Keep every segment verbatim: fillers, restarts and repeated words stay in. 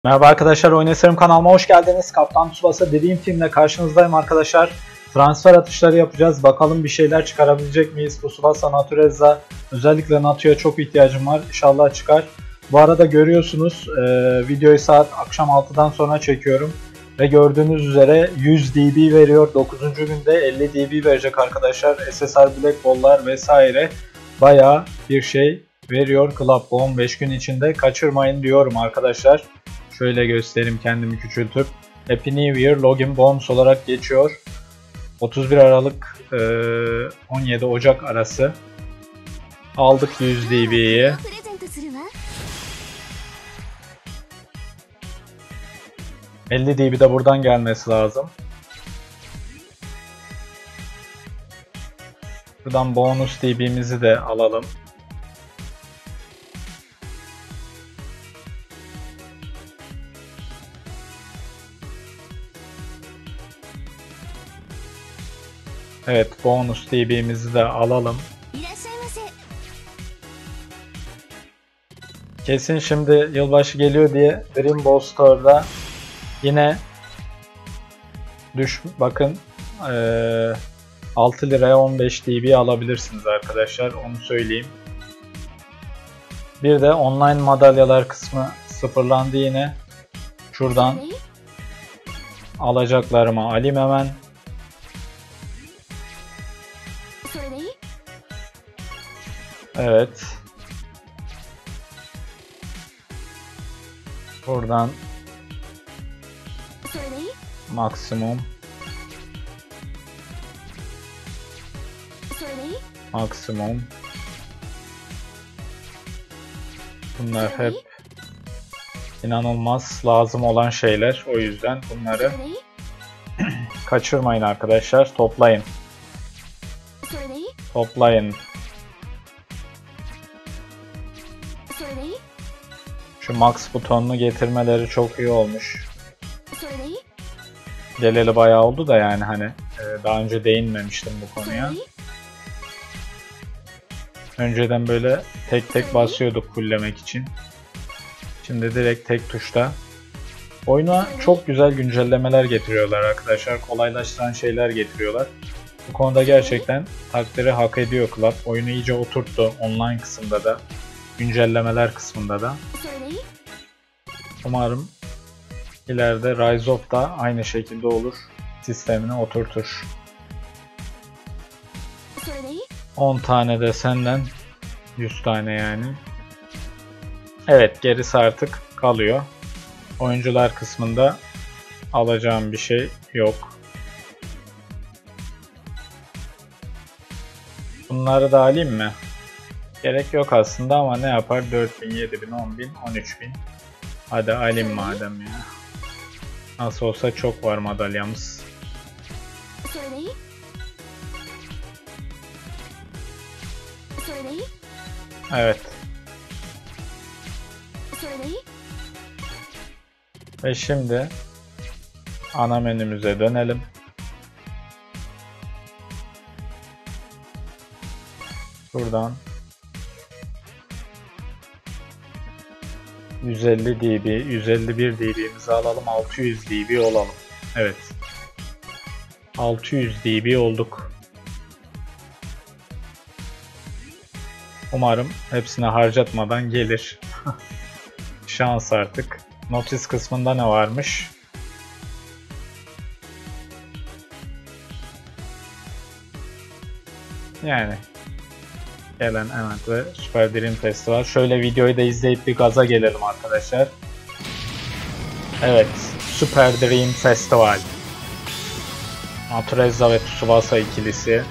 Merhaba arkadaşlar, Oynasarım kanalıma hoş geldiniz. Kaptan Tsubasa Dream Team'le karşınızdayım arkadaşlar. Transfer atışları yapacağız. Bakalım bir şeyler çıkarabilecek miyiz? Tsubasa, Natureza, özellikle Natu'ya çok ihtiyacım var. İnşallah çıkar. Bu arada görüyorsunuz e, videoyu saat akşam altıdan sonra çekiyorum. Ve gördüğünüz üzere yüz D B veriyor. dokuzuncu günde elli D B verecek arkadaşlar. S S R Black Ball'lar vesaire. Bayağı bir şey veriyor Club. Bu on beş gün içinde kaçırmayın diyorum arkadaşlar. Şöyle göstereyim kendimi küçültüp. Happy New Year Login Bonus olarak geçiyor. otuz bir Aralık on yedi Ocak arası. Aldık yüz D B'yi. elli D B de buradan gelmesi lazım. Buradan bonus D B'mizi de alalım. Evet, bonus D B'mizi de alalım. Kesin şimdi yılbaşı geliyor diye Dream Ball Store'da yine düş bakın ee, altı liraya on beş D B alabilirsiniz arkadaşlar, onu söyleyeyim. Bir de online madalyalar kısmı sıfırlandı yine. Şuradan alacaklarımı alayım hemen. Evet. Buradan maksimum maksimum bunlar hep inanılmaz lazım olan şeyler, o yüzden bunları kaçırmayın arkadaşlar. Toplayın toplayın. Şu max butonunu getirmeleri çok iyi olmuş. Geleli bayağı oldu da yani hani daha önce değinmemiştim bu konuya. Önceden böyle tek tek basıyorduk fulllemek için. Şimdi direkt tek tuşta. Oyuna çok güzel güncellemeler getiriyorlar arkadaşlar. Kolaylaştıran şeyler getiriyorlar. Bu konuda gerçekten takdiri hak ediyor Club. Oyunu iyice oturttu online kısımda da, güncellemeler kısmında da. Umarım ileride Rise of da aynı şekilde olur. Sistemini oturtur. on tane de senden, yüz tane yani. Evet, gerisi artık kalıyor. Oyuncular kısmında alacağım bir şey yok. Bunları da alayım mı? Gerek yok aslında ama ne yapar? dört bin, yedi bin, on bin, on üç bin. Hadi alayım madem ya. Nasıl olsa çok var madalyamız. Evet. Ve şimdi ana menümüze dönelim. Buradan yüz elli D B, yüz elli bir D B'mizi alalım, altı yüz D B olalım. Evet. altı yüz D B olduk. Umarım hepsini harcatmadan gelir. Şans artık. Notice kısmında ne varmış? Yani gelen event ve Super Dream Festival. Şöyle videoyu da izleyip bir gaza gelelim arkadaşlar. Evet, Super Dream Festival. Natureza ve Tsubasa ikilisi.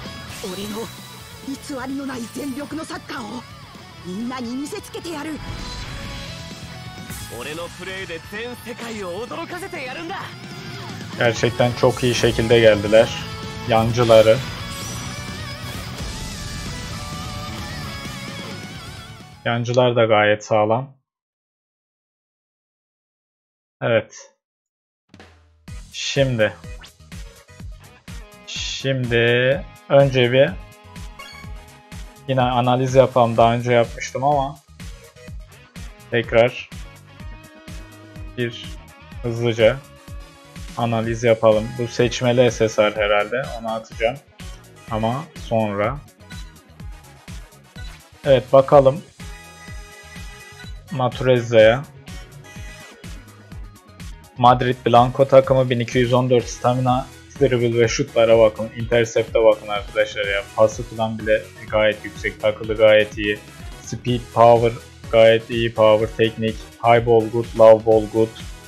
Gerçekten çok iyi şekilde geldiler. Yancıları. Yancılar da gayet sağlam. Evet. Şimdi. Şimdi önce bir yine analiz yapalım. Daha önce yapmıştım ama tekrar bir hızlıca analiz yapalım. Bu seçmeli S S R herhalde. Onu atacağım. Ama sonra. Evet bakalım. Natureza'ya. Madrid Blanco takımı bin iki yüz on dört stamina, dribble ve şutlara bakın. Intercept'e bakın arkadaşlar ya. Pası falan bile gayet yüksek. Takılı gayet iyi. Speed, power gayet iyi. Power, teknik. High ball good, low ball good.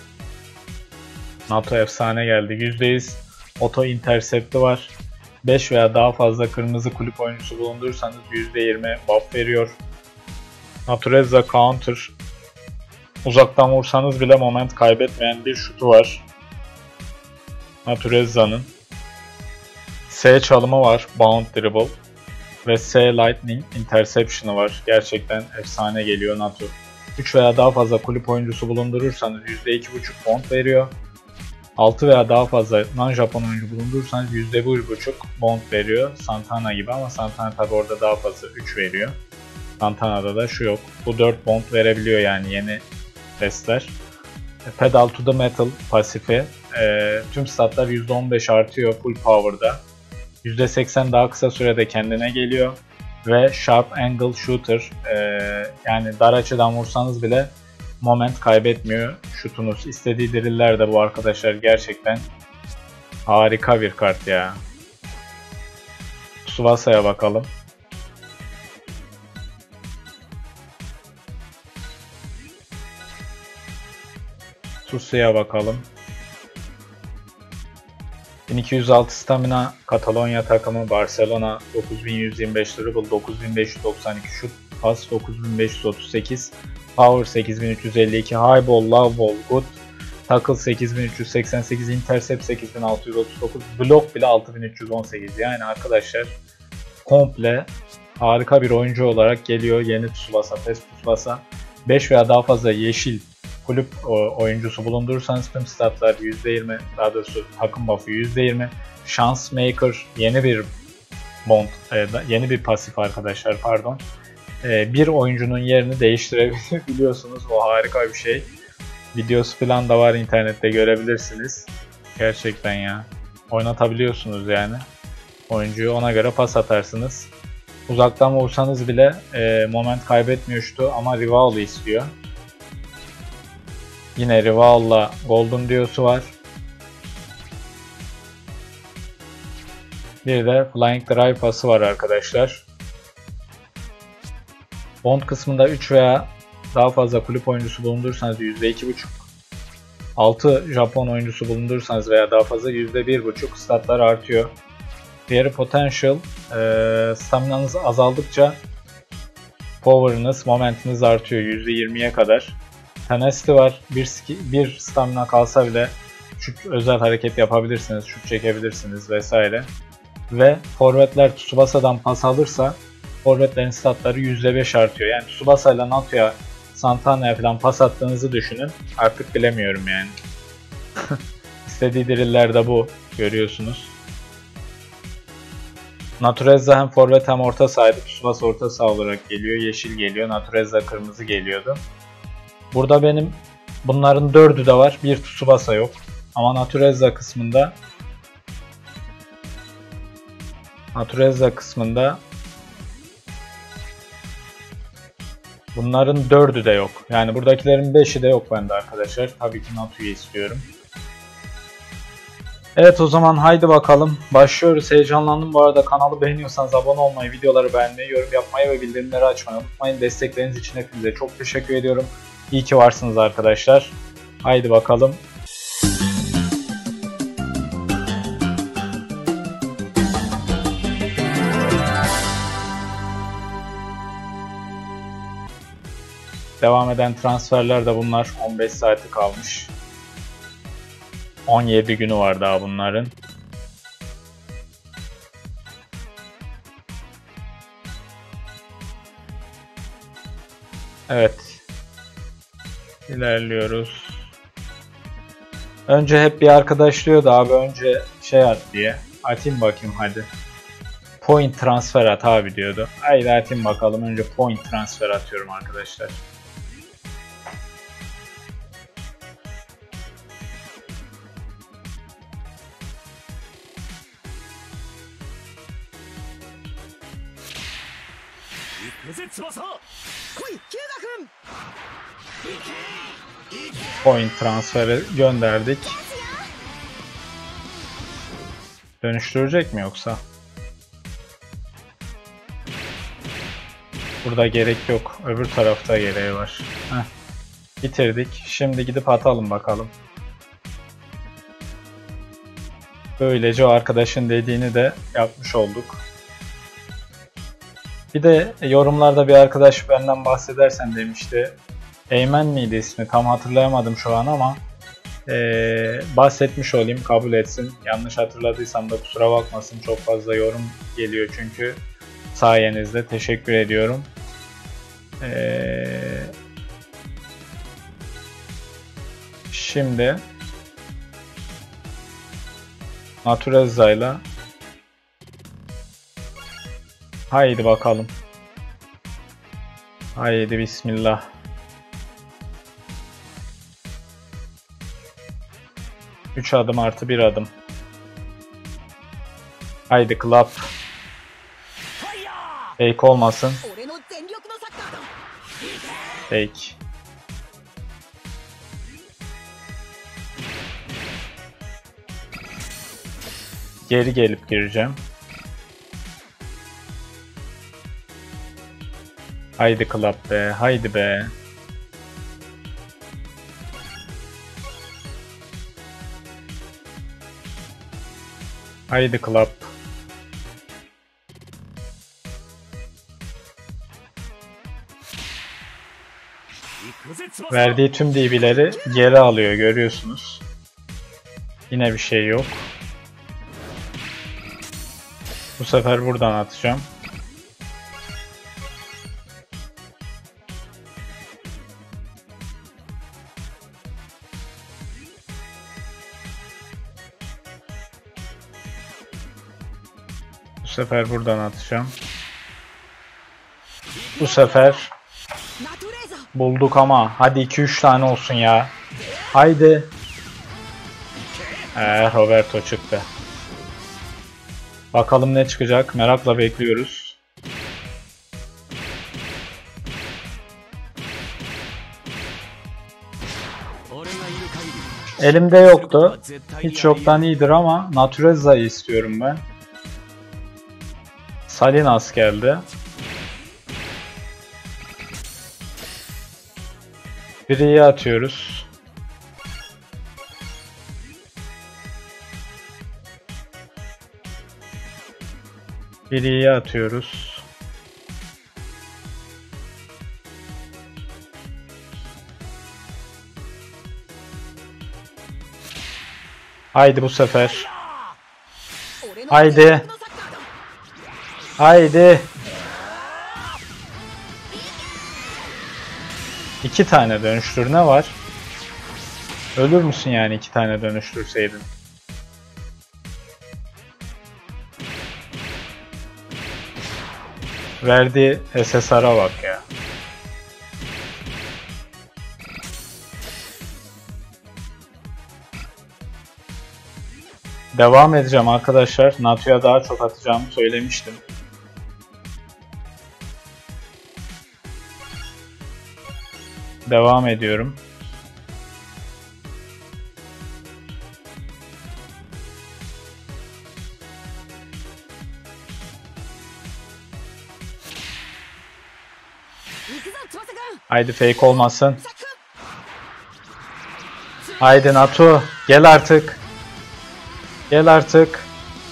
NATO efsane geldi. yüzde yüz auto intercept'i var. beş veya daha fazla kırmızı kulüp oyuncusu bulundurursanız yüzde yirmi buff veriyor. Natureza counter. Uzaktan vursanız bile moment kaybetmeyen bir şutu var. Natureza'nın. S çalımı var. Bound dribble. Ve S lightning interception'ı var. Gerçekten efsane geliyor Natu. üç veya daha fazla kulüp oyuncusu bulundurursanız yüzde iki buçuk bond veriyor. altı veya daha fazla non-Japon oyuncu bulundurursanız yüzde bir buçuk bond veriyor. Santana gibi ama Santana tabi orada daha fazla üç veriyor. Santana'da da şu yok. Bu dört bond verebiliyor yani yeni testler. Pedal to the metal pasifi. E, tüm statlar yüzde on beş artıyor full power'da. yüzde seksen daha kısa sürede kendine geliyor. Ve sharp angle shooter. E, yani dar açıdan vursanız bile moment kaybetmiyor şutunuz. İstediği driller de bu arkadaşlar, gerçekten harika bir kart ya. Tsubasa'ya bakalım. Tsubasa'ya bakalım. bin iki yüz altı stamina, Katalonya takımı, Barcelona, dokuz bin yüz yirmi beş dribble, dokuz bin beş yüz doksan iki şut, pas dokuz bin beş yüz otuz sekiz, power sekiz bin üç yüz elli iki, high ball, low ball, good, tackle sekiz bin üç yüz seksen sekiz, intercept sekiz bin altı yüz otuz dokuz, block bile altı bin üç yüz on sekiz. Yani arkadaşlar komple harika bir oyuncu olarak geliyor yeni Tsubasa, P E S Tsubasa. beş veya daha fazla yeşil kulüp oyuncusu bulundurursanız tüm statlar yüzde yirmi, daha doğrusu takım buff'ı yüzde yirmi. Şans Maker yeni bir bond, yeni bir pasif arkadaşlar, pardon. Bir oyuncunun yerini değiştirebiliyorsunuz. Bu harika bir şey. Videosu falan da var, internette görebilirsiniz. Gerçekten ya. Oynatabiliyorsunuz yani. Oyuncuyu ona göre pas atarsınız. Uzaktan vursanız bile moment kaybetmiyor şutu ama Rivaldo istiyor. Yine Rivaldo'la Golden Dio'su var. Bir de Flying Drive pası var arkadaşlar. Bond kısmında üç veya daha fazla kulüp oyuncusu bulundurursanız yüzde iki buçuk. altı Japon oyuncusu bulundurursanız veya daha fazla yüzde bir buçuk statlar artıyor. Diğeri Potential. E, staminanız azaldıkça power'ınız, momentiniz artıyor yüzde yirmiye kadar. Tenacity var. Bir, bir stamina kalsa bile şut, özel hareket yapabilirsiniz, şut çekebilirsiniz vesaire. Ve forvetler Tsubasa'dan pas alırsa forvetlerin statları yüzde beş artıyor. Yani Tsubasa ile Nato'ya, Santana'ya falan pas attığınızı düşünün. Artık bilemiyorum yani. İstediği driller de bu. Görüyorsunuz. Natureza hem forvet hem orta sahaydı. Tsubasa orta saha olarak geliyor. Yeşil geliyor. Natureza kırmızı geliyordu. Burada benim bunların dördü de var. Bir Tsubasa yok. Ama Natureza kısmında Natureza kısmında bunların dördü de yok. Yani buradakilerin beşi de yok bende arkadaşlar. Tabii ki Natu'yu istiyorum. Evet, o zaman haydi bakalım. Başlıyoruz. Heyecanlandım bu arada. Kanalı beğeniyorsanız abone olmayı, videoları beğenmeyi, yorum yapmayı ve bildirimleri açmayı unutmayın. Destekleriniz için hepinize çok teşekkür ediyorum. İyi ki varsınız arkadaşlar. Haydi bakalım. Devam eden transferler de bunlar. on beş saati kalmış. on yedi günü var daha bunların. Evet. İlerliyoruz. Önce hep bir arkadaş diyordu abi, önce şey at diye. Atayım bakayım hadi. Point transfer at abi diyordu. Haydi atayım bakalım. Önce point transfer atıyorum arkadaşlar. Point transferi gönderdik. Dönüştürecek mi yoksa? Burada gerek yok. Öbür tarafta gereği var. Heh. Bitirdik. Şimdi gidip atalım bakalım. Böylece o arkadaşın dediğini de yapmış olduk. Bir de yorumlarda bir arkadaş benden bahsedersen demişti. Eymen miydi ismi? Tam hatırlayamadım şu an ama ee, bahsetmiş olayım, kabul etsin. Yanlış hatırladıysam da kusura bakmasın. Çok fazla yorum geliyor çünkü. Sayenizde teşekkür ediyorum. Ee, şimdi Natureza'yla haydi bakalım. Haydi bismillah. üç adım artı bir adım. Haydi club. Fake olmasın. Fake. Geri gelip gireceğim. Haydi club be, haydi be. Haydi club. Verdiği tüm D B'leri geri alıyor, görüyorsunuz. Yine bir şey yok. Bu sefer buradan atacağım. Bu sefer buradan atacağım. Bu sefer bulduk ama hadi iki üç tane olsun ya. Haydi. Ee, Roberto çıktı. Bakalım ne çıkacak, merakla bekliyoruz. Elimde yoktu. Hiç yoktan iyidir ama Natureza'yı istiyorum ben. Salinas geldi. Biriyi atıyoruz. Biriyi atıyoruz. Haydi bu sefer. Haydi. Haydi. İki tane dönüştür, ne var? Ölür müsün yani iki tane dönüştürseydin? Verdiği S S R'a bak ya. Devam edeceğim arkadaşlar. Natu'ya daha çok atacağımı söylemiştim. Devam ediyorum. Haydi fake olmasın. Haydi Natu, gel artık. Gel artık.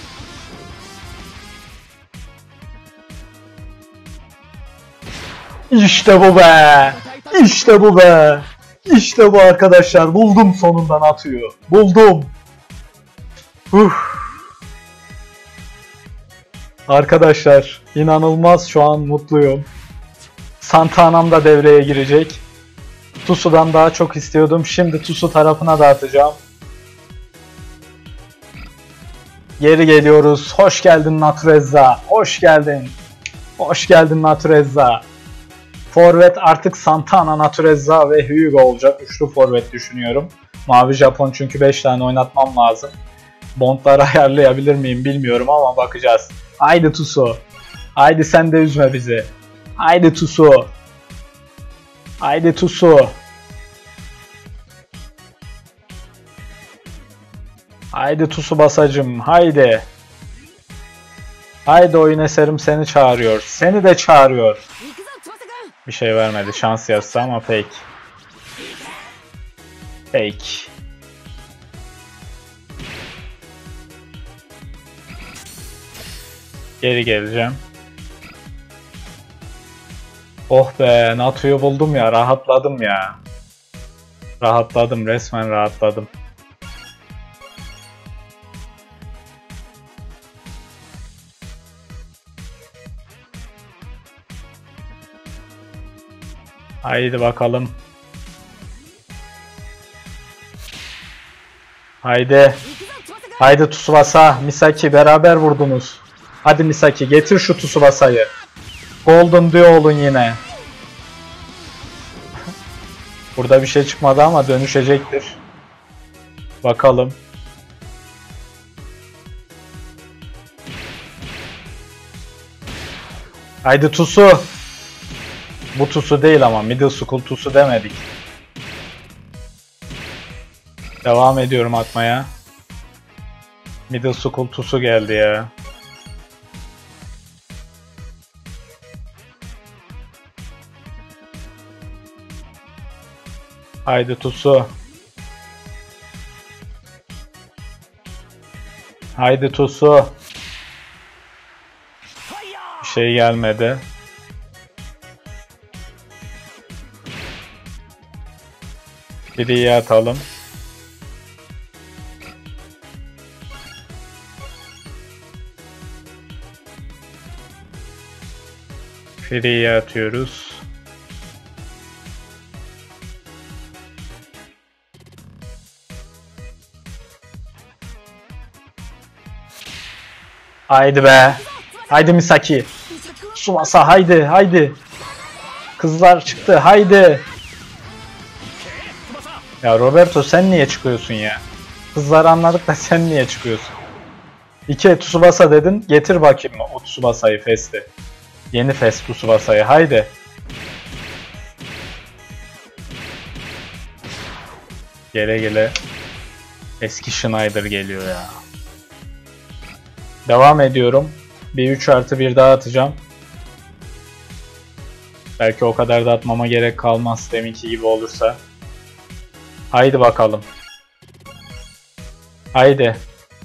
İşte bu be. İşte bu be. İşte bu arkadaşlar. Buldum sonunda Natu'yu. Buldum. Uf. Arkadaşlar inanılmaz, şu an mutluyum. Santana'm da devreye girecek. Tusu'dan daha çok istiyordum. Şimdi Tusu tarafına da atacağım. Geri geliyoruz. Hoş geldin Natureza. Hoş geldin. Hoş geldin Natureza. Forvet artık Santana, Natureza ve Hugo olacak. Üçlü forvet düşünüyorum. Mavi Japon çünkü beş tane oynatmam lazım. Bondları ayarlayabilir miyim bilmiyorum ama bakacağız. Haydi Tusu. Haydi sen de üzme bizi. Haydi Tusu. Haydi Tusu. Haydi Tsubasa'cım, haydi. Haydi oyun eserim seni çağırıyor. Seni de çağırıyor. Bir şey vermedi. Şans yazsa ama fake. Fake. Geri geleceğim. Oh be, Natu'yu buldum ya, rahatladım ya. Rahatladım, resmen rahatladım. Haydi bakalım. Haydi. Haydi Tsubasa, Misaki beraber vurdunuz. Hadi Misaki getir şu Tsubasa'yı. Golden Duo'lun yine. Burada bir şey çıkmadı ama dönüşecektir. Bakalım. Haydi Tusu. Bu Tusu değil ama Middle School Tusu demedik. Devam ediyorum atmaya. Middle School Tusu geldi ya. Haydi Tusu. Haydi Tusu. Bir şey gelmedi. Biriyi atalım. Free'yi atıyoruz. Haydi be. Haydi Misaki. Tsubasa haydi haydi. Kızlar çıktı haydi. Ya Roberto sen niye çıkıyorsun ya? Kızları anladık da sen niye çıkıyorsun? İki Tsubasa dedin. Getir bakayım o Tsubasa'yı Fest'i. Yeni Fest Tsubasa'yı haydi. Gele gele. Eski Schneider geliyor ya. Devam ediyorum. Bir üç artı bir daha atacağım. Belki o kadar da atmama gerek kalmaz deminki gibi olursa. Haydi bakalım. Haydi.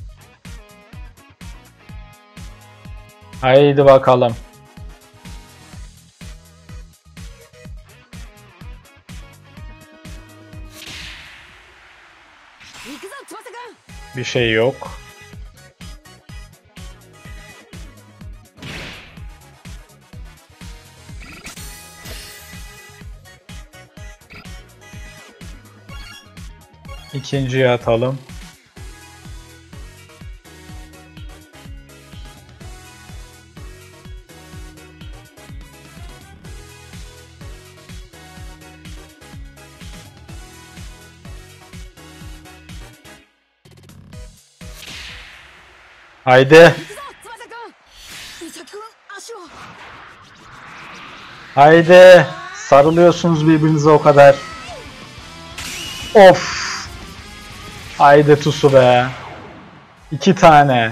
Haydi bakalım. Bir şey yok. İkinciyi atalım. Haydi. Haydi. Sarılıyorsunuz birbirinize o kadar. Of. Haydi Tusu be. İki tane.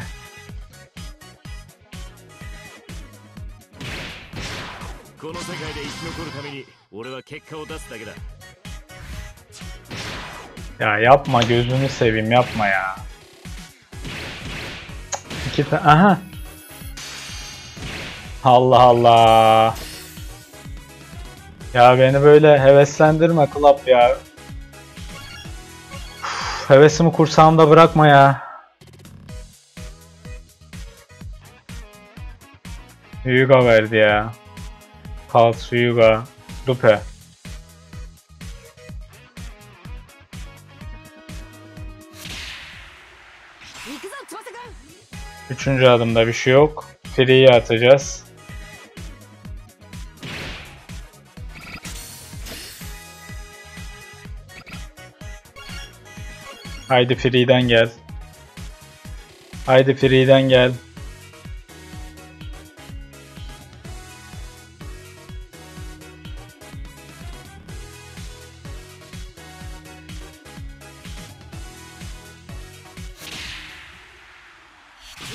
Ya yapma gözünü seveyim yapma ya. İki tane. Aha. Allah Allah. Ya beni böyle heveslendirme Club ya. Uf, hevesimi kursağımda bırakma ya. Hyuga verdi ya. Pulse Hyuga. Dupe. Üçüncü adımda bir şey yok. Free'yi atacağız. Haydi Free'den gel. Haydi Free'den gel.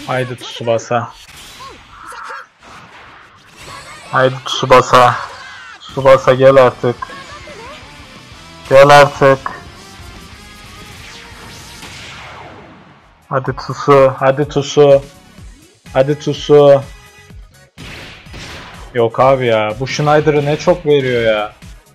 Haydi Tsubasa. Haydi Tsubasa. Tsubasa gel artık. Gel artık. Hadi Tsu. Hadi Tsu. Hadi Tsu. Yok abi ya. Bu Schneider'ı ne çok veriyor ya.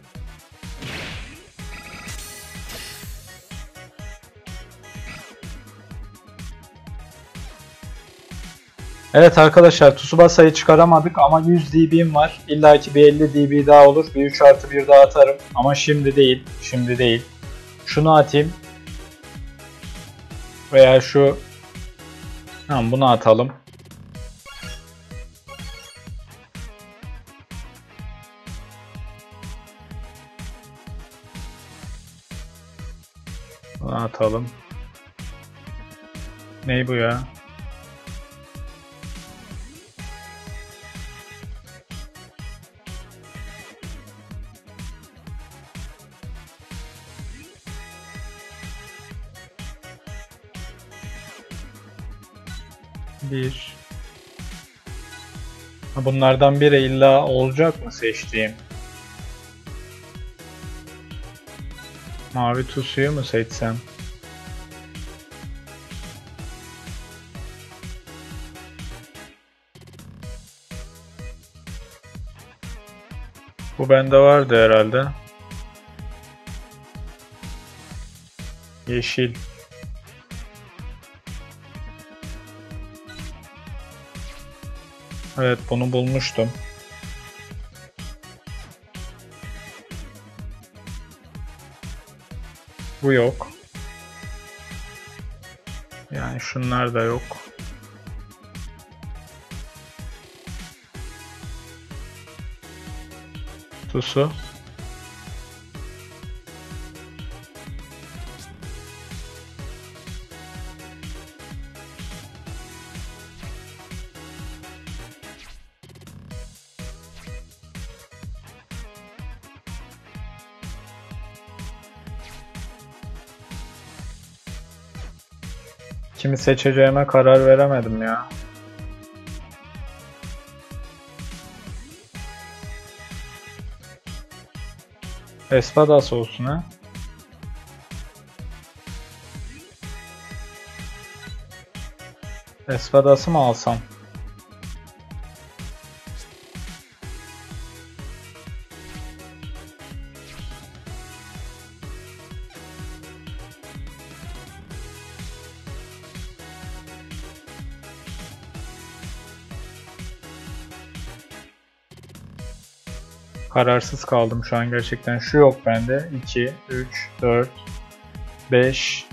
Evet arkadaşlar, Tsubasa'yı çıkaramadık ama yüz D B'm var. İlla ki bir elli D B daha olur. Bir üç artı bir daha atarım. Ama şimdi değil. Şimdi değil. Şunu atayım. Veya şu. Tamam, bunu atalım. Bunu atalım. Ney bu ya? Bir. Bunlardan biri illa olacak mı seçtiğim? Mavi Tsu'yu mu seçsem? Bu bende vardı herhalde. Yeşil. Evet, bunu bulmuştum. Bu yok. Yani şunlar da yok. Tsu. Kimi seçeceğime karar veremedim ya. Espadas olsun ha. Espadas'ı mı alsam? Kararsız kaldım şu an gerçekten. Şu yok bende. iki, üç, dört, beş.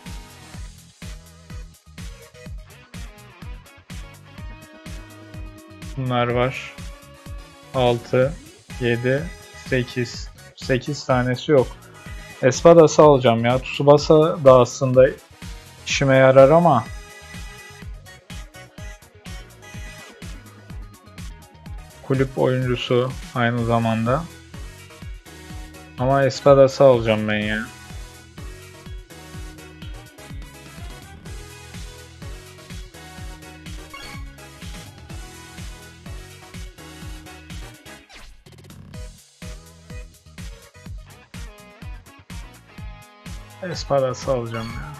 Bunlar var. altı, yedi, sekiz. sekiz tanesi yok. Espadas'ı alacağım ya. Tsubasa da aslında işime yarar ama kulüp oyuncusu aynı zamanda. Ama Espadas'ı alacağım ben ya. Espadas'ı alacağım ya.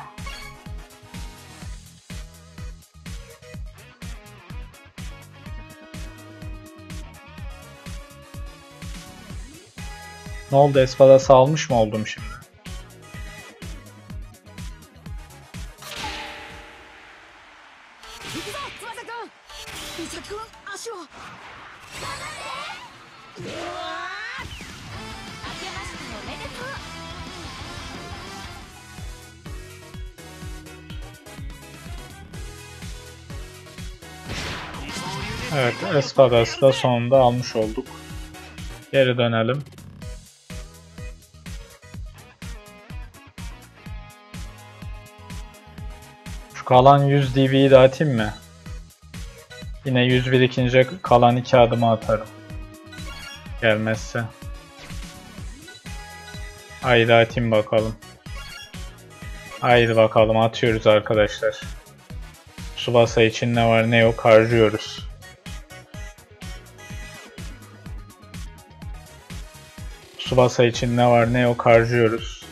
Ne oldu, Espadas'ı almış mı oldum şimdi? Evet, Espadas'ı da sonunda almış olduk. Geri dönelim. Şu kalan yüz D B'yi de atayım mı? Yine yüz birikince kalan iki adımı atarım. Gelmezse. Haydi atayım bakalım. Haydi bakalım, atıyoruz arkadaşlar. Tsubasa için ne var ne yok harcıyoruz. Tsubasa için ne var ne yok harcıyoruz.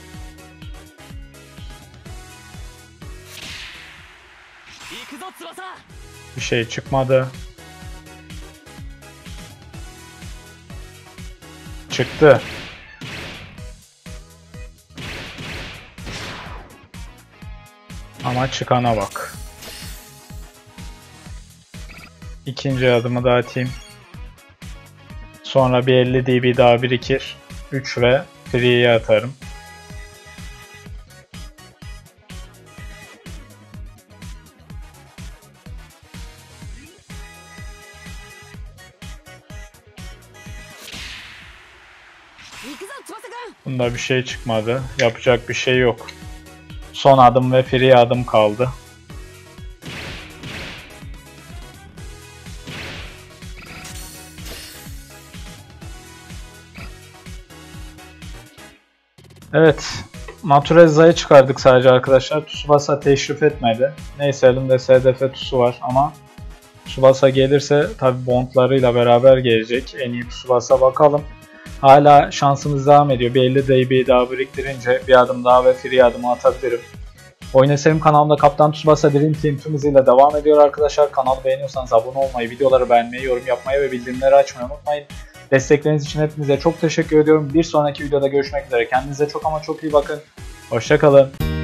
Bir şey çıkmadı. Çıktı. Ama çıkana bak. İkinci adımı da atayım. Sonra bir elli D B daha birikir. üç ve free'yi atarım. Bunda bir şey çıkmadı. Yapacak bir şey yok. Son adım ve free adım kaldı. Evet. Natureza'yı çıkardık sadece arkadaşlar. Tsubasa teşrif etmedi. Neyse elimde S D F Tsu var ama Tsubasa gelirse tabi bondlarıyla beraber gelecek. En iyi Tsubasa bakalım. Hala şansımız devam ediyor. Bir elli D B daha biriktirince bir adım daha ve free adımı atabilirim. Oyun Eserim kanalımda Kaptan Tsubasa Dream Team tüm hızıyla devam ediyor arkadaşlar. Kanalı beğeniyorsanız abone olmayı, videoları beğenmeyi, yorum yapmayı ve bildirimleri açmayı unutmayın. Destekleriniz için hepinize çok teşekkür ediyorum. Bir sonraki videoda görüşmek üzere. Kendinize çok ama çok iyi bakın. Hoşça kalın.